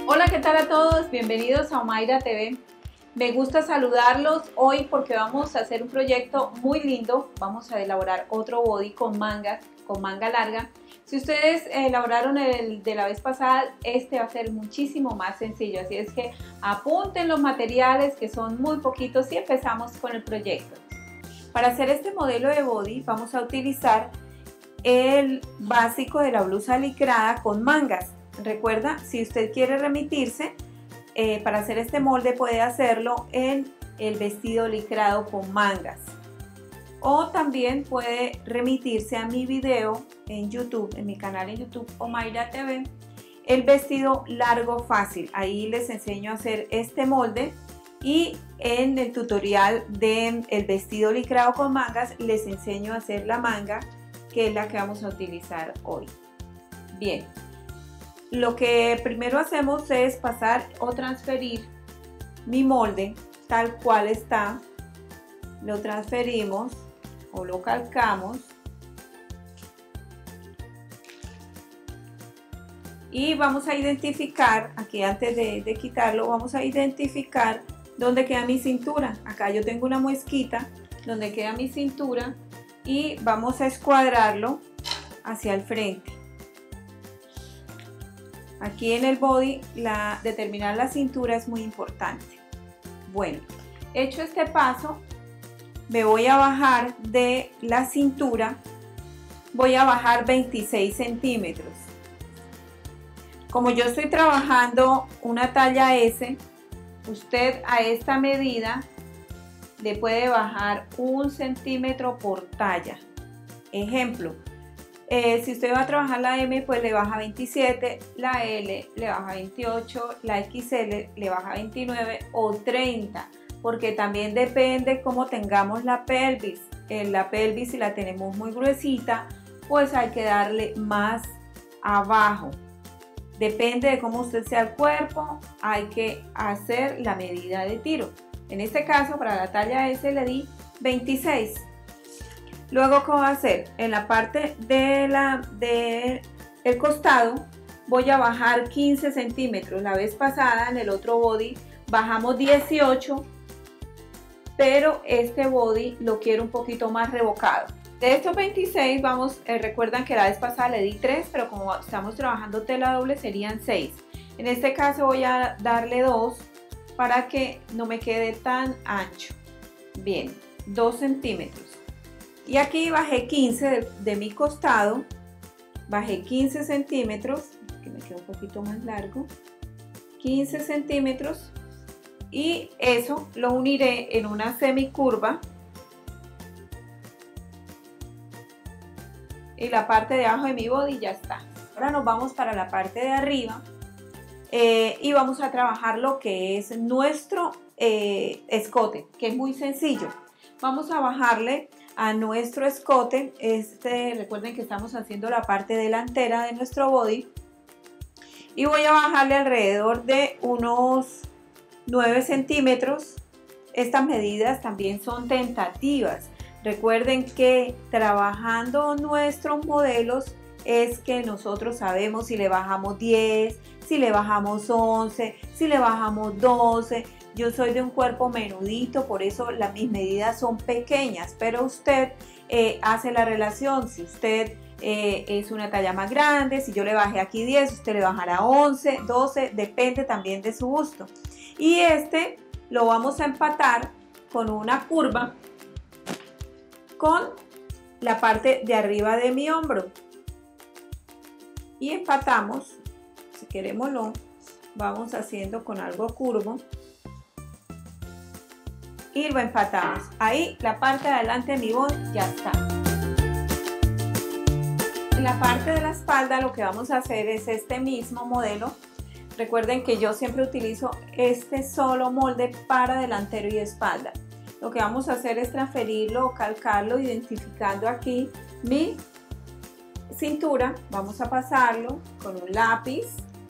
Hola, ¿qué tal a todos? Bienvenidos a Omaira TV. Me gusta saludarlos hoy porque vamos a hacer un proyecto muy lindo. Vamos a elaborar otro body con manga larga. Si ustedes elaboraron el de la vez pasada, este va a ser muchísimo más sencillo. Así es que apunten los materiales, que son muy poquitos, y empezamos con el proyecto. Para hacer este modelo de body vamos a utilizar el básico de la blusa licrada con mangas. Recuerda, si usted quiere remitirse para hacer este molde, puede hacerlo en el vestido licrado con mangas, o también puede remitirse a mi video en YouTube, en mi canal en YouTube Omaira TV, el vestido largo fácil. Ahí les enseño a hacer este molde, y en el tutorial del vestido licrado con mangas les enseño a hacer la manga, que es la que vamos a utilizar hoy. Bien, lo que primero hacemos es pasar o transferir mi molde tal cual está. Lo transferimos o lo calcamos y vamos a identificar, aquí antes de quitarlo, vamos a identificar dónde queda mi cintura. Acá yo tengo una muesquita donde queda mi cintura y vamos a escuadrarlo hacia el frente. Aquí en el body, determinar la cintura es muy importante. Bueno, hecho este paso, me voy a bajar de la cintura, voy a bajar 26 centímetros. Como yo estoy trabajando una talla S, usted a esta medida le puede bajar 1 centímetro por talla. Ejemplo, si usted va a trabajar la M, pues le baja 27, la L le baja 28, la XL le baja 29 o 30, porque también depende cómo tengamos la pelvis. La pelvis, si la tenemos muy gruesita, pues hay que darle más abajo. Depende de cómo usted sea el cuerpo, hay que hacer la medida de tiro. En este caso, para la talla S le di 26. Luego, ¿qué voy a hacer? En la parte del costado voy a bajar 15 centímetros. La vez pasada en el otro body bajamos 18, pero este body lo quiero un poquito más rebocado. De estos 26 recuerdan que la vez pasada le di 3, pero como estamos trabajando tela doble serían 6. En este caso voy a darle 2 para que no me quede tan ancho. Bien, 2 centímetros. Y aquí bajé 15 de mi costado, bajé 15 centímetros, que me queda un poquito más largo, 15 centímetros, y eso lo uniré en una semicurva. Y la parte de abajo de mi body ya está. Ahora nos vamos para la parte de arriba y vamos a trabajar lo que es nuestro escote, que es muy sencillo. Vamos a bajarle a nuestro escote, recuerden que estamos haciendo la parte delantera de nuestro body, y voy a bajarle alrededor de unos 9 centímetros. Estas medidas también son tentativas. Recuerden que trabajando nuestros modelos es que nosotros sabemos si le bajamos 10, si le bajamos 11, si le bajamos 12. Yo soy de un cuerpo menudito, por eso mis medidas son pequeñas, pero usted hace la relación. Si usted es una talla más grande, si yo le bajé aquí 10, usted le bajará 11, 12, depende también de su gusto. Y este lo vamos a empatar con una curva con la parte de arriba de mi hombro, y empatamos. Si queremos lo vamos haciendo con algo curvo y lo empatamos. Ahí la parte de adelante de mi body ya está. En la parte de la espalda lo que vamos a hacer es este mismo modelo. Recuerden que yo siempre utilizo este solo molde para delantero y espalda. Lo que vamos a hacer es transferirlo o calcarlo, identificando aquí mi cintura. Vamos a pasarlo con un lápiz,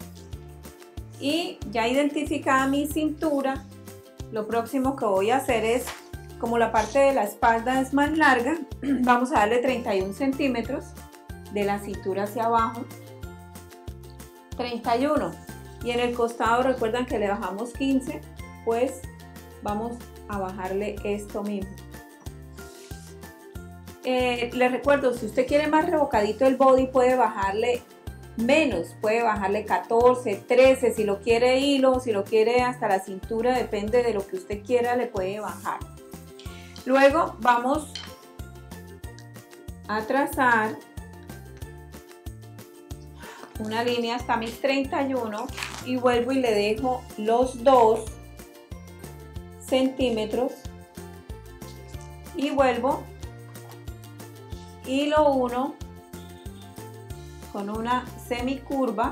y ya identificada mi cintura, lo próximo que voy a hacer es, como la parte de la espalda es más larga, vamos a darle 31 centímetros de la cintura hacia abajo. 31. y en el costado recuerdan que le bajamos 15, pues vamos a bajarle esto mismo. Les recuerdo, si usted quiere más rebocadito el body, puede bajarle menos, puede bajarle 14, 13, si lo quiere hilo, si lo quiere hasta la cintura, depende de lo que usted quiera, le puede bajar. Luego vamos a trazar una línea hasta mis 31 y vuelvo y le dejo los 2 centímetros y vuelvo hilo 1 con una semicurva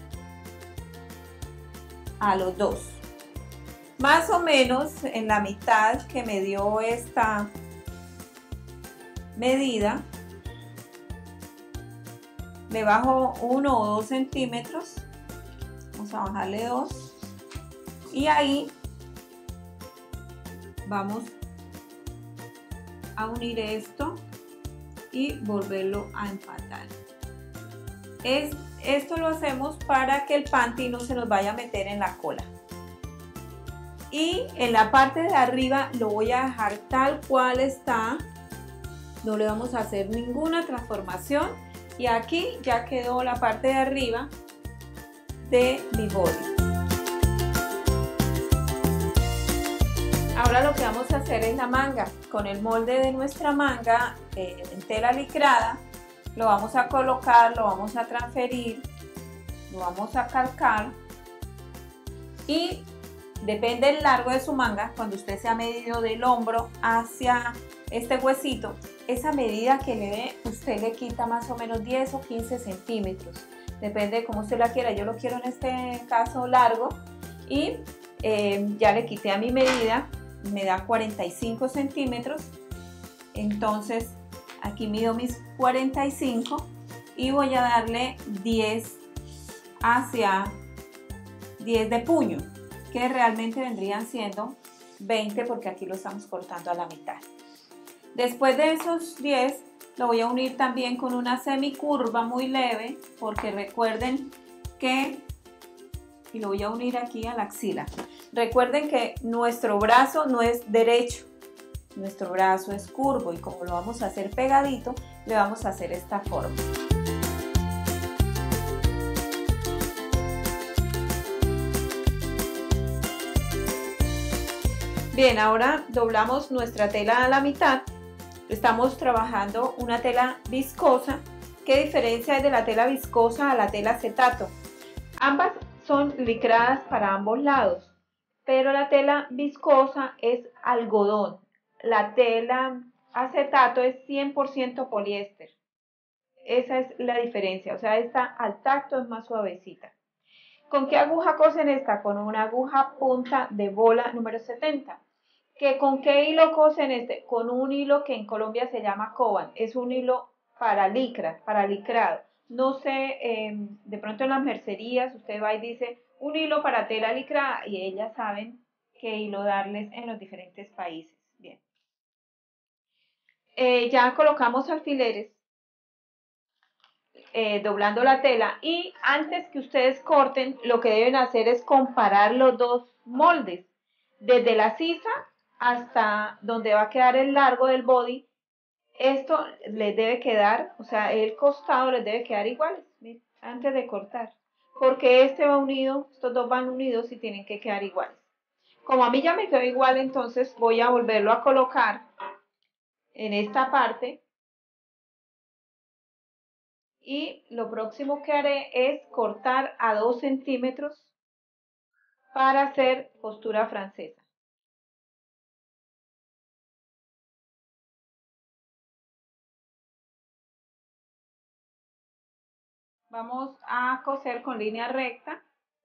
a los 2, más o menos en la mitad que me dio esta medida. Le bajo 1 o 2 centímetros, vamos a bajarle 2 y ahí vamos a unir esto y volverlo a empatar. Esto lo hacemos para que el panty no se nos vaya a meter en la cola. Y en la parte de arriba lo voy a dejar tal cual está, no le vamos a hacer ninguna transformación y aquí ya quedó la parte de arriba de mi body. Ahora lo que vamos a hacer es la manga. Con el molde de nuestra manga en tela licrada, lo vamos a colocar, lo vamos a transferir, lo vamos a calcar y depende del largo de su manga, cuando usted se ha medido del hombro hacia este huesito, esa medida que le dé, usted le quita más o menos 10 o 15 centímetros, depende de cómo usted la quiera. Yo lo quiero en este caso largo y ya le quité a mi medida, me da 45 centímetros, entonces aquí mido mis 45 y voy a darle 10 hacia 10 de puño, que realmente vendrían siendo 20 porque aquí lo estamos cortando a la mitad. Después de esos 10 lo voy a unir también con una semicurva muy leve, porque recuerden que, y lo voy a unir aquí a la axila, recuerden que nuestro brazo no es derecho, nuestro brazo es curvo y como lo vamos a hacer pegadito, le vamos a hacer esta forma. Bien, ahora doblamos nuestra tela a la mitad. Estamos trabajando una tela viscosa. ¿Qué diferencia hay de la tela viscosa a la tela acetato? Ambas son licradas para ambos lados, pero la tela viscosa es algodón. La tela acetato es 100% poliéster. Esa es la diferencia, o sea, esta al tacto es más suavecita. ¿Con qué aguja cosen esta? Con una aguja punta de bola número 70. ¿Con qué hilo cosen este? Con un hilo que en Colombia se llama Coban. Es un hilo para licra, para licrado. No sé, de pronto en las mercerías usted va y dice un hilo para tela licrada y ellas saben qué hilo darles en los diferentes países. Bien. Ya colocamos alfileres. Doblando la tela y antes que ustedes corten lo que deben hacer es comparar los dos moldes desde la sisa hasta donde va a quedar el largo del body. Esto les debe quedar, o sea, el costado les debe quedar iguales antes de cortar, porque este va unido, estos dos van unidos y tienen que quedar iguales. Como a mí ya me quedó igual, entonces voy a volverlo a colocar en esta parte. Y lo próximo que haré es cortar a 2 centímetros para hacer costura francesa. Vamos a coser con línea recta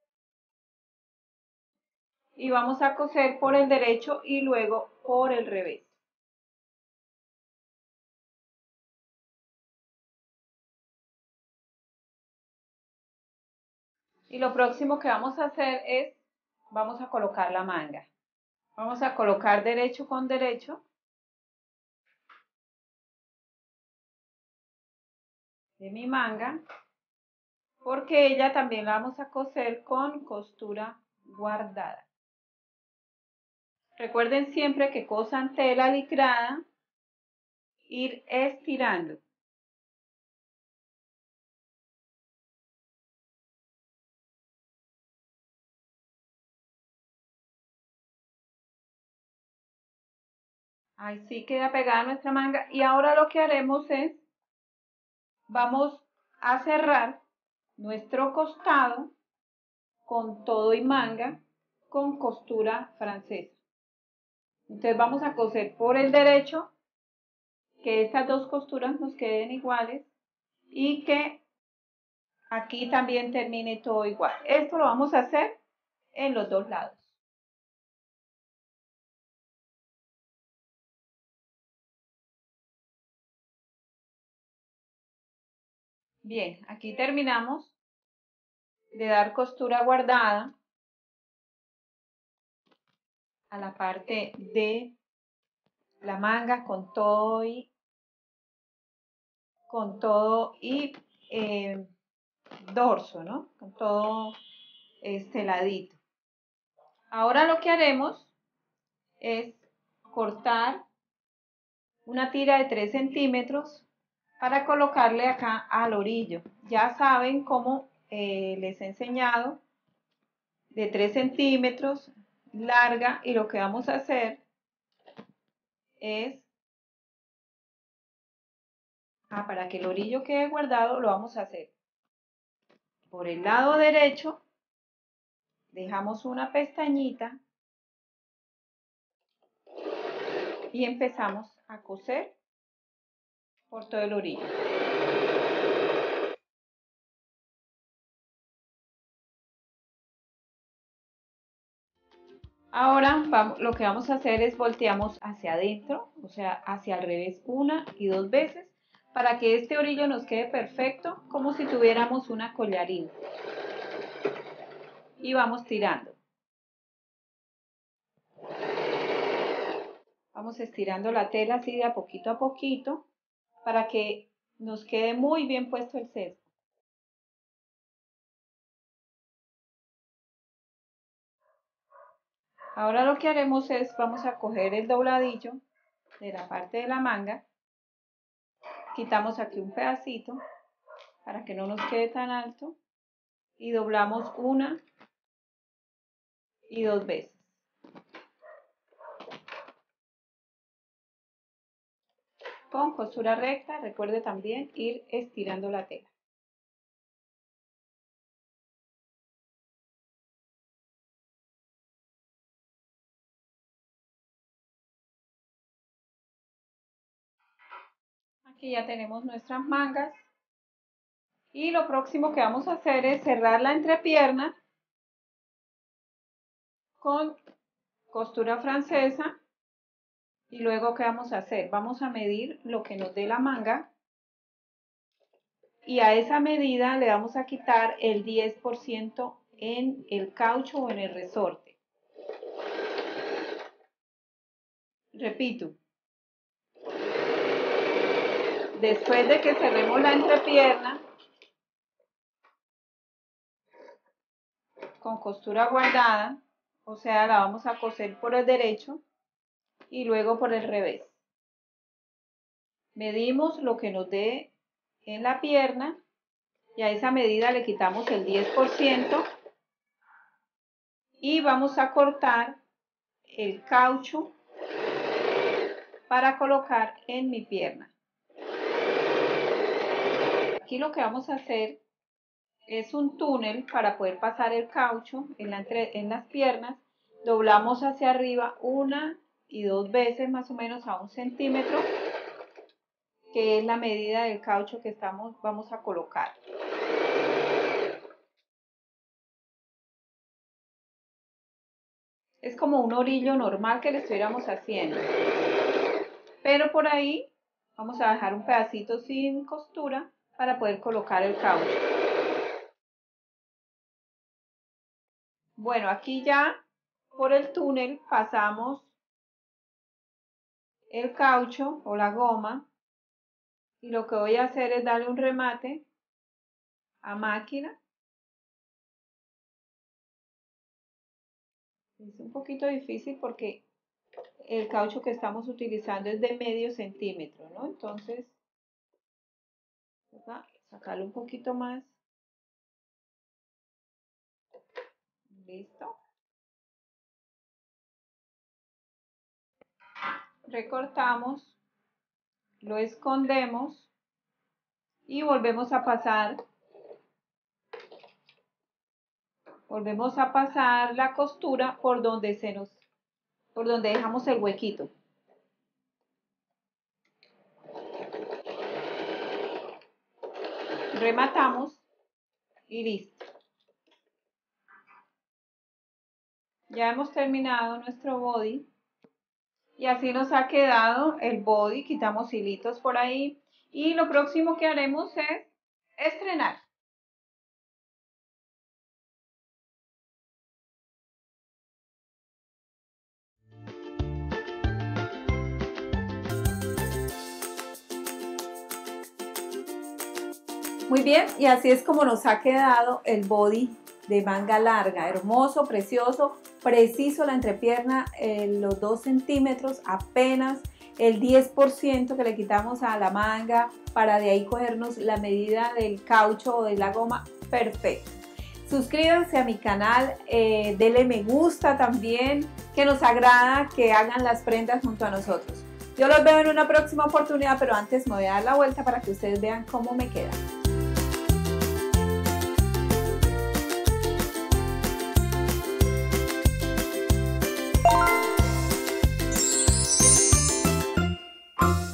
y vamos a coser por el derecho y luego por el revés. Y lo próximo que vamos a hacer es, vamos a colocar la manga. Vamos a colocar derecho con derecho de mi manga porque ella también la vamos a coser con costura guardada. Recuerden siempre que cosan tela licrada, ir estirando. Ahí sí queda pegada nuestra manga y ahora lo que haremos es, vamos a cerrar nuestro costado con todo y manga con costura francesa. Entonces vamos a coser por el derecho, que estas dos costuras nos queden iguales y que aquí también termine todo igual. Esto lo vamos a hacer en los dos lados. Bien, aquí terminamos de dar costura guardada a la parte de la manga con todo y dorso, ¿no? Con todo este ladito. Ahora lo que haremos es cortar una tira de 3 centímetros para colocarle acá al orillo. Ya saben cómo les he enseñado, de 3 centímetros larga, y lo que vamos a hacer es, para que el orillo quede guardado, lo vamos a hacer por el lado derecho, dejamos una pestañita y empezamos a coser por todo el orillo. Ahora lo que vamos a hacer es volteamos hacia adentro, o sea, hacia el revés una y dos veces, para que este orillo nos quede perfecto, como si tuviéramos una collarina. Y vamos tirando. Vamos estirando la tela así de a poquito para que nos quede muy bien puesto el sesgo. Ahora lo que haremos es, vamos a coger el dobladillo de la parte de la manga, quitamos aquí un pedacito para que no nos quede tan alto y doblamos una y dos veces. Con costura recta, recuerde también ir estirando la tela. Aquí ya tenemos nuestras mangas y lo próximo que vamos a hacer es cerrar la entrepierna con costura francesa. Y luego, ¿qué vamos a hacer? Vamos a medir lo que nos dé la manga y a esa medida le vamos a quitar el 10% en el caucho o en el resorte. Repito, después de que cerremos la entrepierna con costura guardada, o sea, la vamos a coser por el derecho y luego por el revés. Medimos lo que nos dé en la pierna y a esa medida le quitamos el 10% y vamos a cortar el caucho para colocar en mi pierna. Aquí lo que vamos a hacer es un túnel para poder pasar el caucho en las piernas. Doblamos hacia arriba una y dos veces, más o menos a 1 centímetro, que es la medida del caucho que vamos a colocar. Es como un orillo normal que le estuviéramos haciendo, pero por ahí vamos a dejar un pedacito sin costura para poder colocar el caucho. Bueno, aquí ya por el túnel pasamos el caucho o la goma y lo que voy a hacer es darle un remate a máquina. Es un poquito difícil porque el caucho que estamos utilizando es de medio centímetro, ¿no? Entonces, toca sacarlo un poquito más. Listo. Recortamos, lo escondemos y volvemos a pasar la costura por donde dejamos el huequito. Rematamos y listo. Ya hemos terminado nuestro body y así nos ha quedado el body. Quitamos hilitos por ahí y lo próximo que haremos es estrenar. Muy bien, y así es como nos ha quedado el body de manga larga, hermoso, precioso, preciso la entrepierna, los 2 centímetros, apenas el 10% que le quitamos a la manga para de ahí cogernos la medida del caucho o de la goma, perfecto. Suscríbanse a mi canal, denle me gusta también, que nos agrada que hagan las prendas junto a nosotros. Yo los veo en una próxima oportunidad, pero antes me voy a dar la vuelta para que ustedes vean cómo me queda.